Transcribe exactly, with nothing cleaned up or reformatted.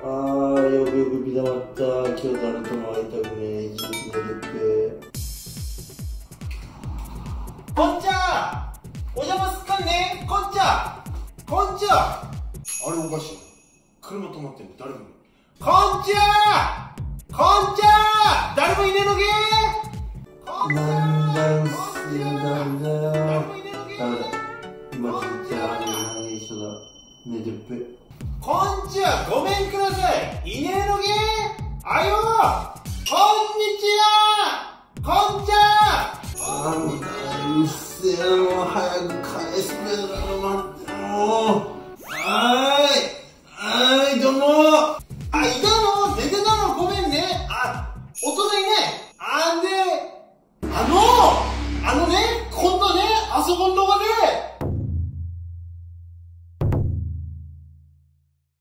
あー、よくよくビタまった。今日誰とも会いたくねえ。一日寝るって。 こんちゃお邪魔すっかんね。こんちゃこんちゃあれおかしい。車止まってんの誰もいない。こんちゃこんちゃ誰もいねえのけこんちゃなんだんすよ、なんだよ。 誰もいねえのけダメだ。今じっちゃあいい人だ。寝てっぺ。 こんちゃごめんください。いねえのけあよこんにちはこんちゃなんだよ、うっせえな、もう早く返すべだろ、待ってろ。はーい。